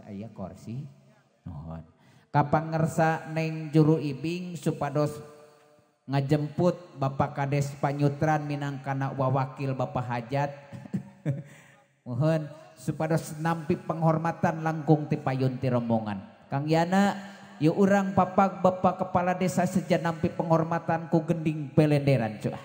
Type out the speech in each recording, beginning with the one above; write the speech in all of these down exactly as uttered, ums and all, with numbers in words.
aya kursi. Nuhun. Kapangersa Neng Juru Ibing supados ngajemput Bapak Kades Panyutran minangkana wawakil Bapak Hajat. Mohon supados nampi penghormatan langkung ti payun ti rombongan. Kang Yana, yu urang papag Bapak Kepala Desa seja nampi penghormatan ku gending pelenderan cuah.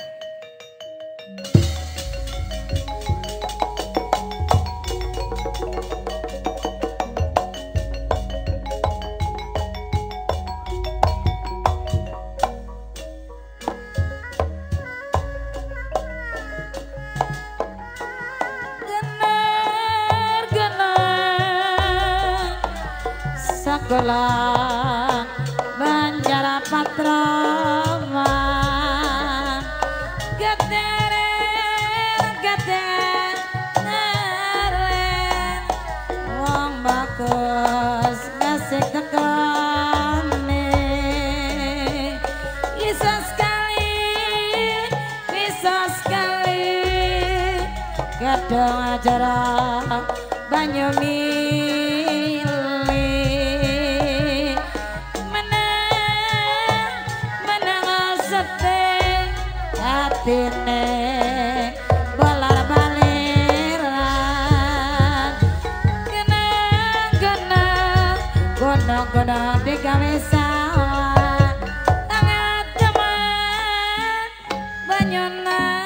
Sakulang Banjara Patraman Geteren geteren wong bagus ngasih tekane bisa sekali bisa sekali kadang acara Banyumi tine bolar baliran genang-genang gunung-gunung digawe sawah tangan teman banyunan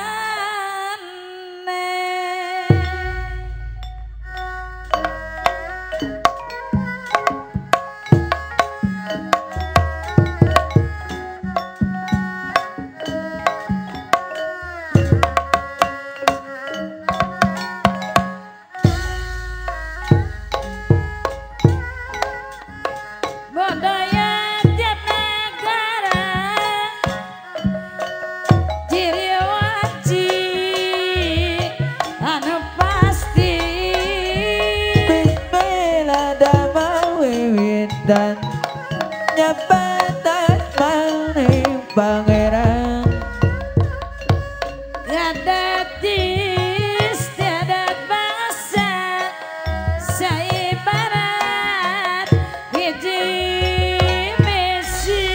dan nyabatan maning pangeran ngadat istiadat bangsa saibarat hiji misi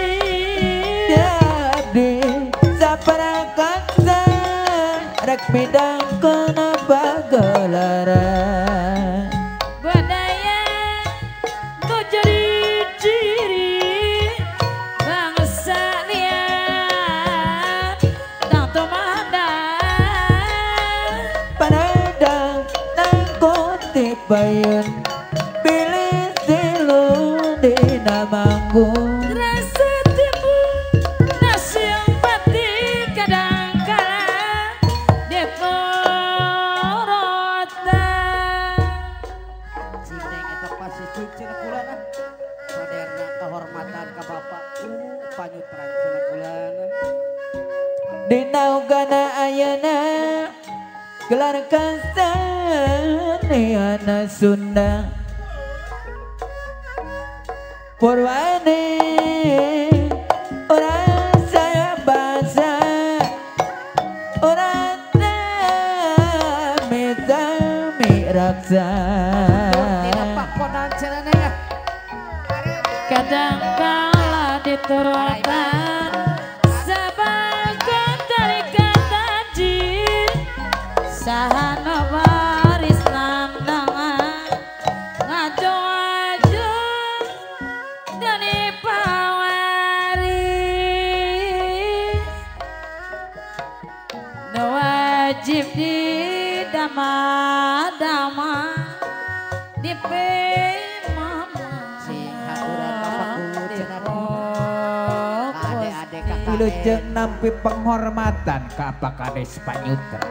jadi saparakaksa rek bidang kena pagelaran payun pilih silu dina manggung rasa tipu nasi yang pati kadang kala dekorota Cindeng eta pasti suci kulana saderna kehormatan ka Bapak ku Panyutran cenah kulana dina ugana ayeuna gelar kasaniana Sunda Purwane orang saya bahasa orang mita miraksa kadang kala diturutan sebagai tarikat tajir sahana waris nandangan ngaju-aju dani pawaris nu wajib didama-dama dipemama sing haturan Bapak ku cenah ade-ade kakak wilujeng nampi penghormatan ka Pak Kades Panyutran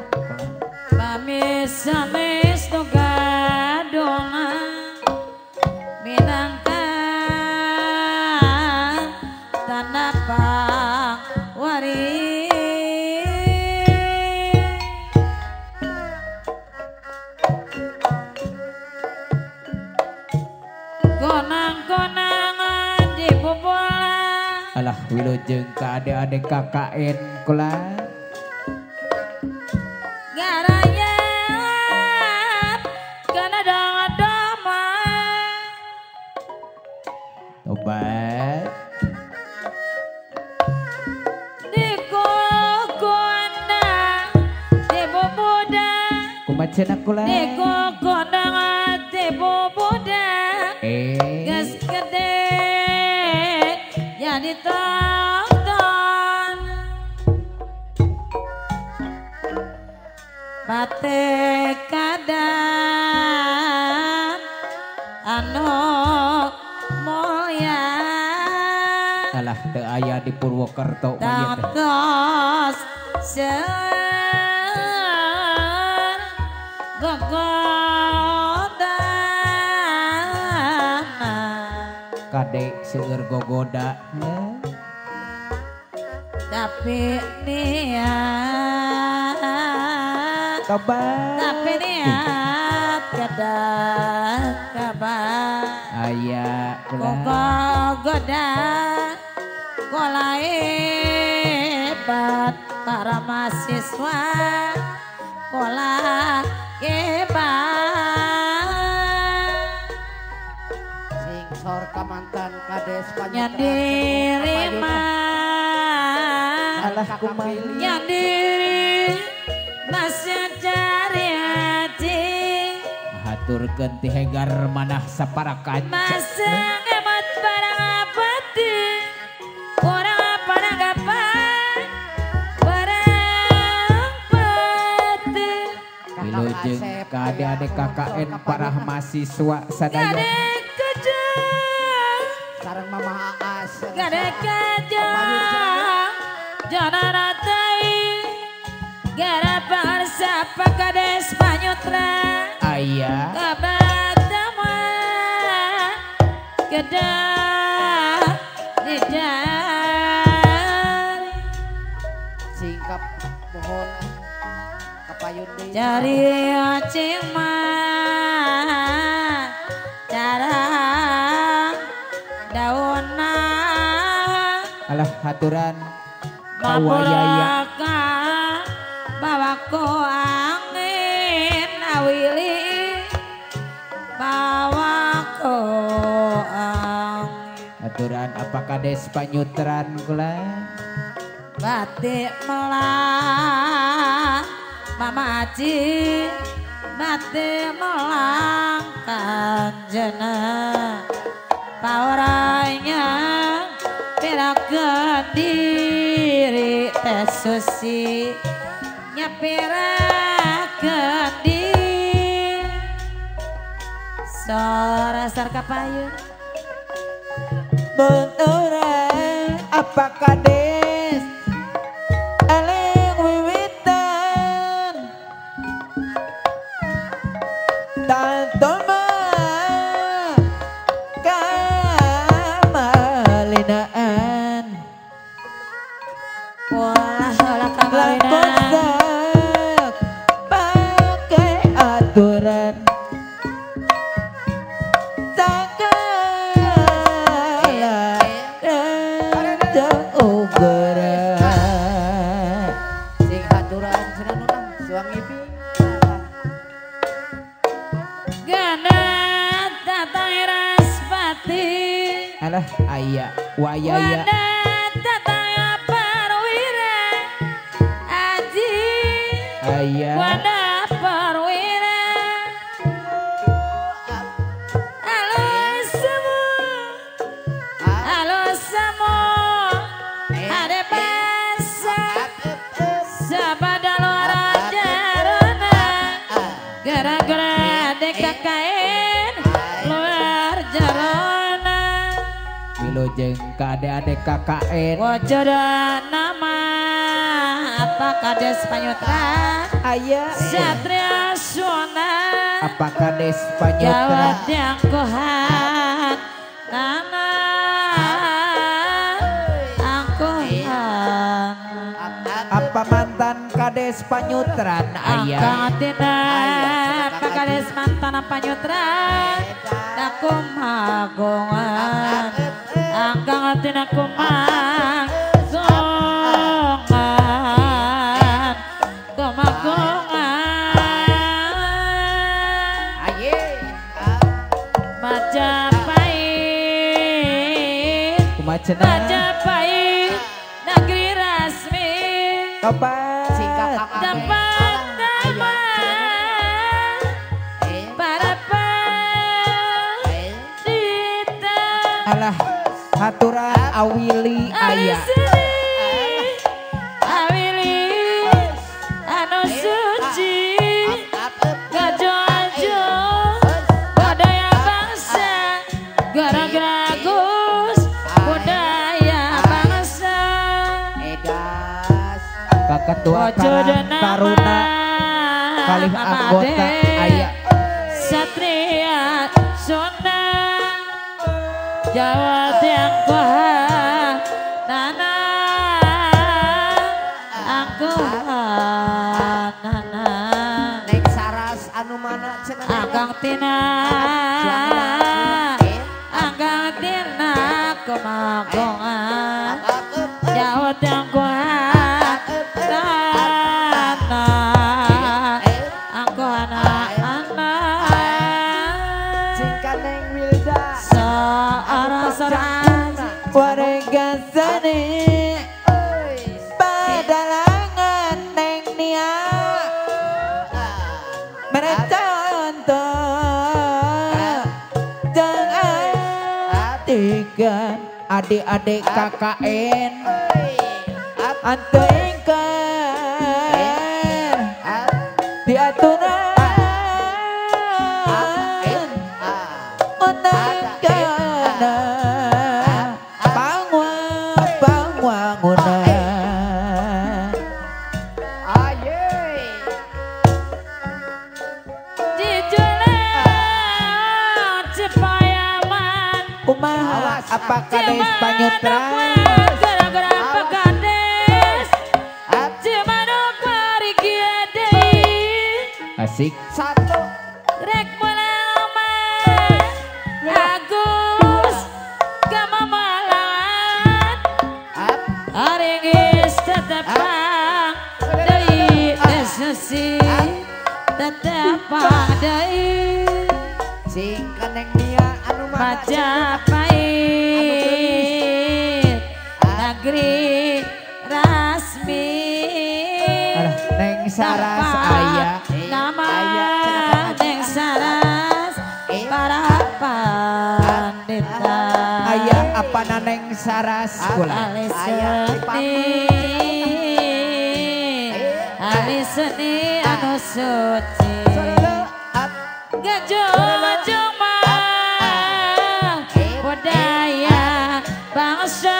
Samis nu gadongan minangkan tanah pangwari gonang-gonangan di bobolan alah wilujeng ka ade-ade K K N kula garaya kana dama-dama Obat. Dikokona Deboboda Kumaceuna kula. Dikokona Deboboda Eh. Gas gede jadi tonton Bate kadan anu mulya Alah teu aya di Purwokerto mah ieu teh. Datos ser gogodana Kade seueur gogoda. tapi niat Kabar. tapi niat kedah kabar Aya kula. gogoda kola hebat para mahasiswa kola hebat Sing sor kamantan kades nyandiri mah Alah kumaha. nyandiri masih cari hati Haturkeun ti Hegar manah sapara kanca. masa ngemat barang apa tuh orang apa nanggapan barang patuh Wilujeng ka adik-adik K K N para mahasiswa sadaya. gadek kejang sareng Mama Aas. gadek kejang jangan ratai gara pangarsa pakades panyutra Aya. kabatama kedah dijar Singkap mohon kapayun deui. cari acing mah cara daunna Alah haturan awayaya. mapuraka bawa ku angin awili bawa ku angin Haturan apa kades panyutran kula. batik melang mama aji batik melang kanjena pauranya pirakeun diri teh susi nyapirakeun diri sora sar kapayun Beneran apa kades eleng wiwitan tantol mah kamalinaan pola pola kamarina langkosak pakai aturan Sing haturan cenah nuna suami bi. ganat tatang raspati Alah aya wayaya. ganat tatang parwira aji Aya. wana parwira halo semua halo semua ada basa sabada luar jarana gara-gara D K K N luar jarana Wilujeng ka adik-adik K K N. wajoda nama apa kades panyutra Aya. satria sona Apa kades Jawa panyutra. diangkuhan nana angkuhan Apa mantan kades panyutran aya. angkang tina pakades mantan panyutra dakum agongan angkang tina kumang songan kumagongan Aye. Majapahit cenah. Majapahit negeri rasmi. Tobat. Singkat kakak. Tempat nama Eh, para eh, pendeta. Alah haturan awili aya. Awili anu suci. Gajo-gajo budaya bangsa. Gara-gara Gus budaya bangsa. Edas. Ketua Ojo Karang Taruna kalih anggota aya. Satria Sunda Jawa Tiongkok Nana aku Nana Nek saras anu mana cenah. Akang Tina Akang Tina Kumakongan Jawa Tiongkok Nana aku anak-anak Singkat Neng Wilda. seorang-seorang Warga sani padalangan neng nia merecontoh jangan tiga adik-adik K K N antengkan diaturan unangkana pangwa-pangwangunan Dijual Cipayaman kumaha apa kades panyutran gara-gara pekades Cimanuk marigi adei asik Satu. Rek mulama Agus Gama malangan Aringis tetepang Dari esnasi Tetepang dari Singkat Neng Nia anu mana Majapahit Negeri rasmi Alah, neng saras aya Nama Aya, Neng Saras Para pandita aya apa naneng saras kula Alis Aya, seni Alis seni anu suci Gajo-gajo mah budaya bangsa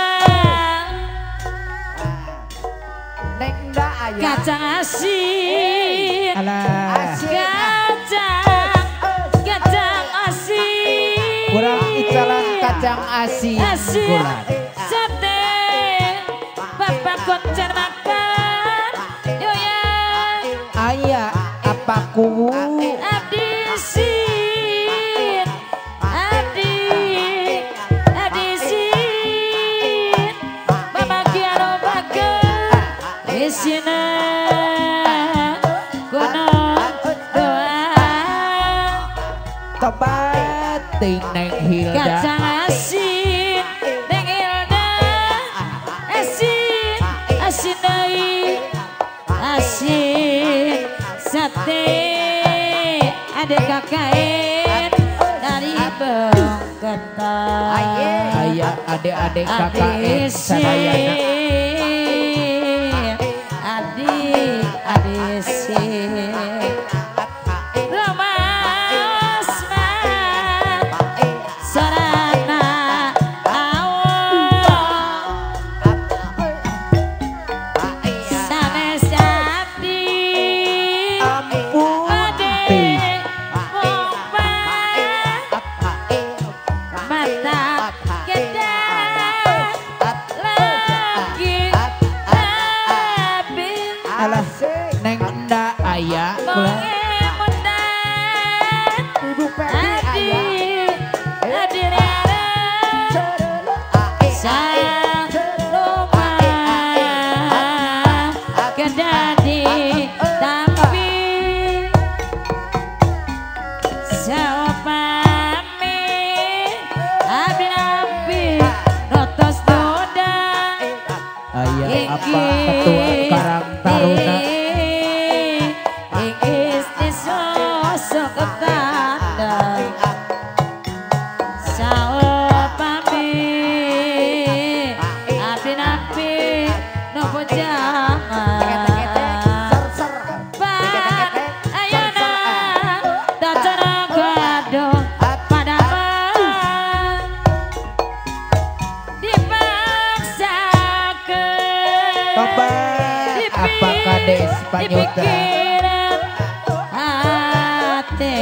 Neng da aya. Kacang asin alah Kacang Kacang asin kurang icalan kacang asin Asin kula Sate Bapak koncer makan Yoya aya apa kuwu Abdi sin Abdi Abdi sin Babagian baga Isina Gunung doa tobat ting neng Hilda Kacang asin Neng Hilda Asin Asin dai Asin Sate Ada kakain Dari Bengketa aya adik-adik K K N sadayana Adik Adik sih Romasma Sarana Awal Sanes abdi ampun Adik Mompa Mata Gedak apa ketua Karang Taruna Isti sosok tanda Sao pamit Abdi nabi nopo jangan Pan ayana dacana gadong padaman dipaksakan Tobat apa kades panyutra dipikiran hati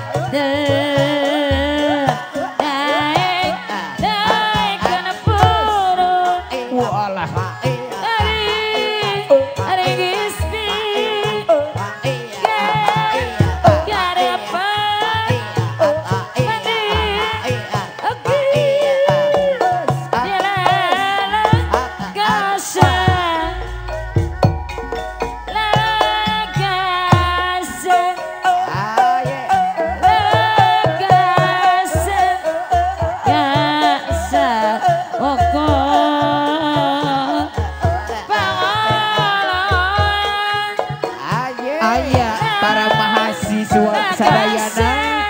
daik daik kana purun walah ari ari gispi kare apa mandi oke dilala kasa aya para mahasiswa sadayana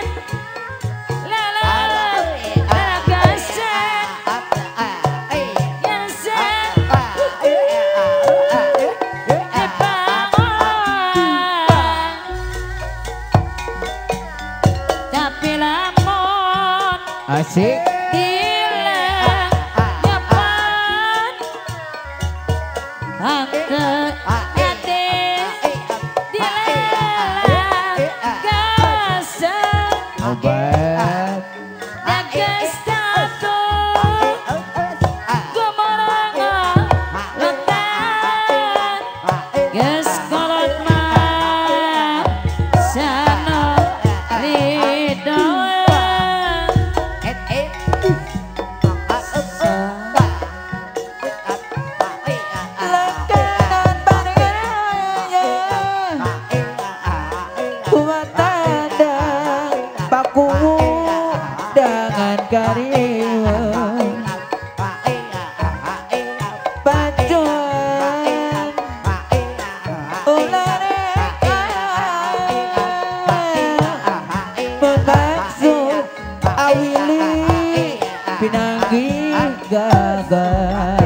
asik obat dengan karya pacuan ulareka bermaksud awili pinanggi gagal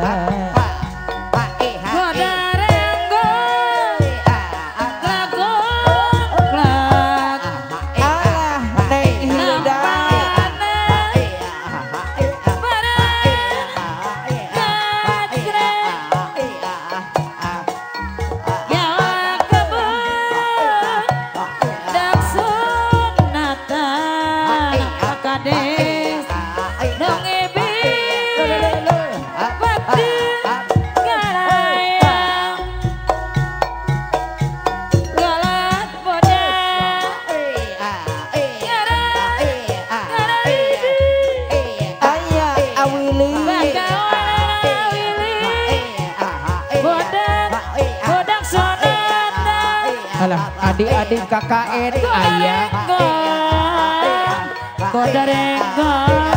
alah adik-adik K K N ayah Kodarenggo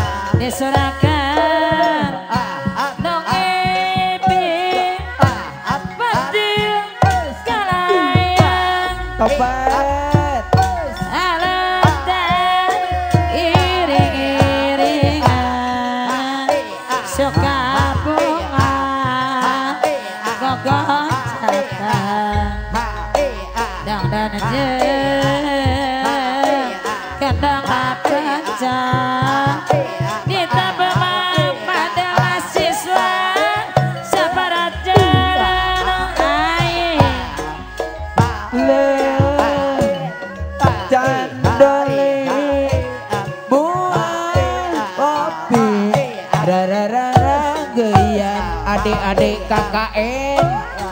disurakan Nong Ebi Badil Kalayan tobat Alatan iring-iringan Suka bunga Gogon cakang Dang dan jeng Kendang apa Kita bermaaf pada mahasiswa Separat jalan air le candole buah kopi rararara geyan adik-adik K K N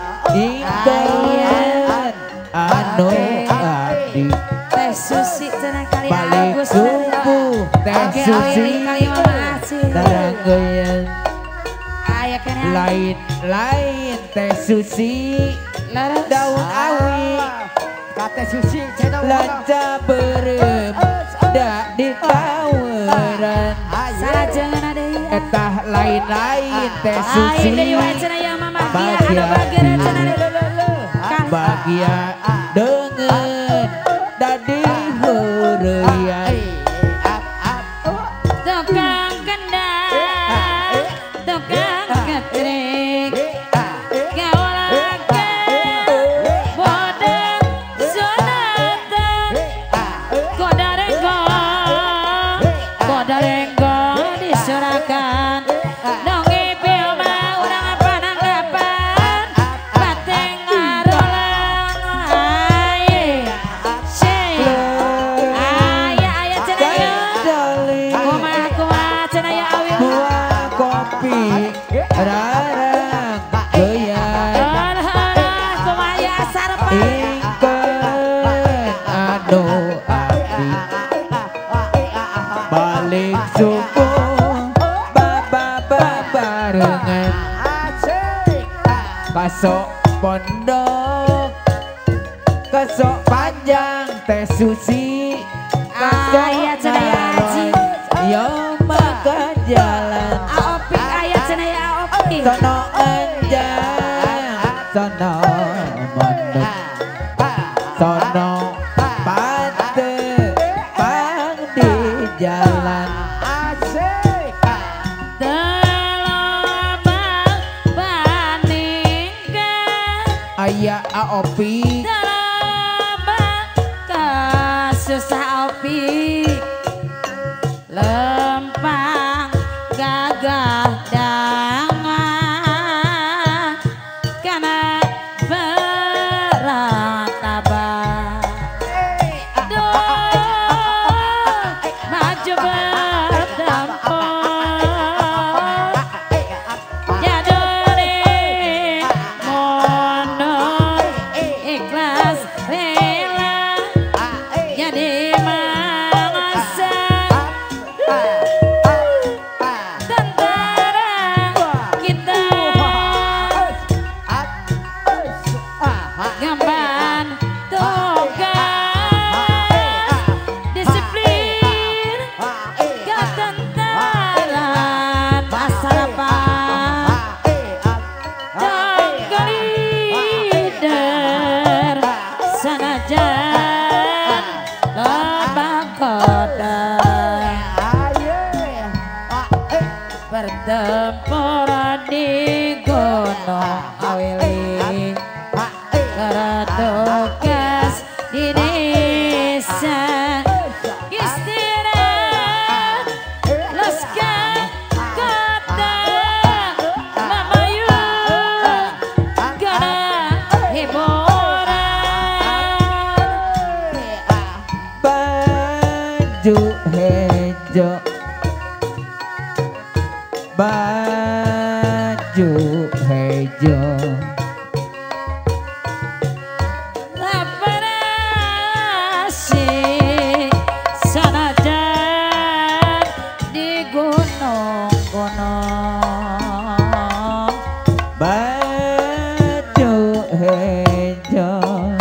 ingkern anu adik Teh Susi cenah kali balik Agus subuh Teh Susi darah geyan aya kene lain-lain Teh Susi laras daun awi Kata Susi cendol lanca berem dak di taweran sajengan ade Etah lain-lain teh Aing susi deui wae cenah ya mama kia Bahagia anu bageura cenah. bahagia dengan dadi heureuyan Tukang kendang, tukang getrik, gaulakeun bodang sunatan, kodarenggong, kodarenggong disurakan, dongeng pilma urang pananggapan, bateng ngarolang, aye, sey, aya aya cenah ya. Kumaha kumaha cenah ya awi. buah kopi rarang goyang Alah, kumaha ya sarpan. ingkeun anu abdi balik subuh baba barengan kasok pondok kasok panjang teh susi kasok Aya cenah ya, Haji. yo makan jalan Aopi aya cenah ya aopi. sono anjang sono mondok sono pante pang di jalan Telobang bandingkan, aya aopi telobang kasusah aopi. Lempang gagah dangan kana berantaban. Duh, maju bertempur, jaduri mundur, ikhlas rela, jadi mangsa. Tentara kita ngemban tugas disiplin ketentaran masa depan dan leader sanajan lembang kodam pertempuran di Gunung Awili keratugas di desa istirahat laskar kota memayung karena hiburan baju hejo baju hejo Laparasi sanajan di gunung-gunung baju hejo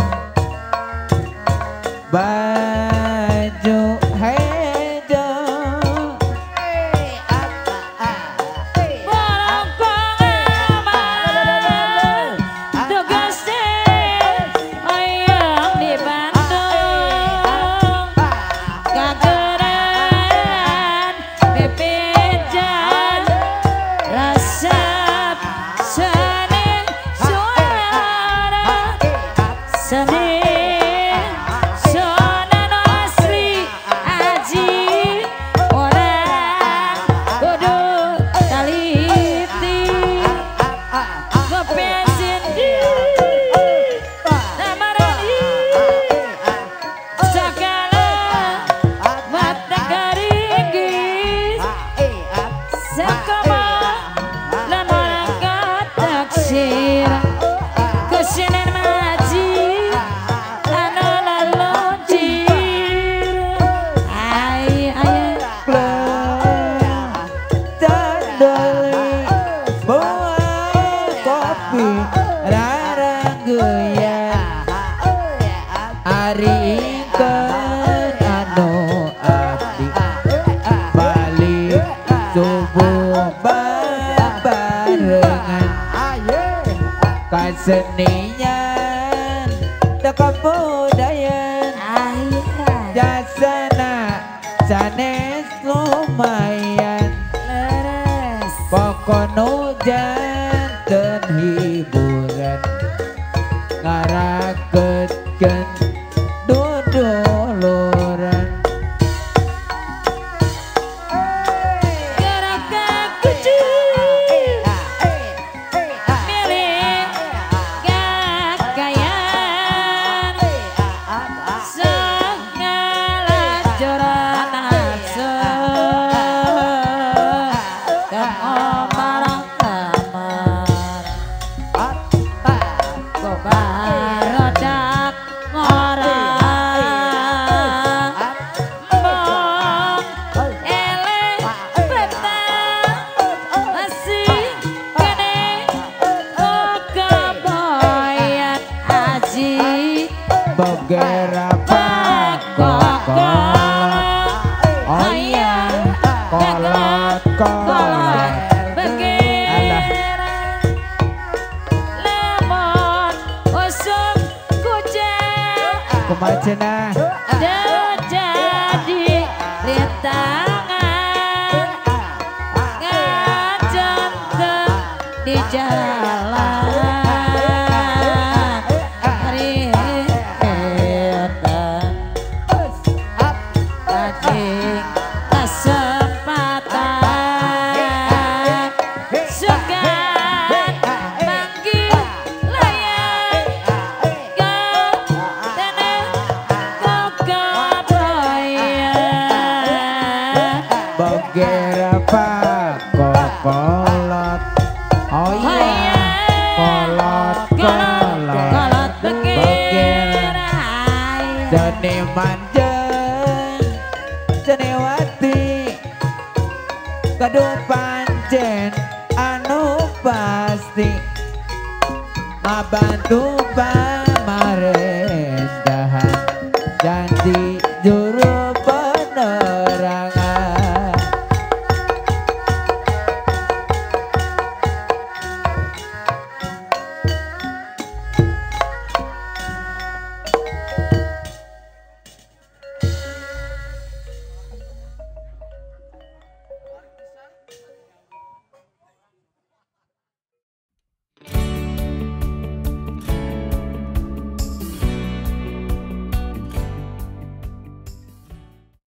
baju hejo Bolong pengaman kasenian da kabudayan jasana sanes lumayan pokoknya janten hiburan ngaragetkeun duduluran beberapa kolot oh iya kolot kolot alah lemon usum kucing kumacena jadi rintangan ngajengkeun di jalan beberapa kolot oh iya kolot kolot beger jane manjeng cenewati gaduh pancen anu pasti ngabantu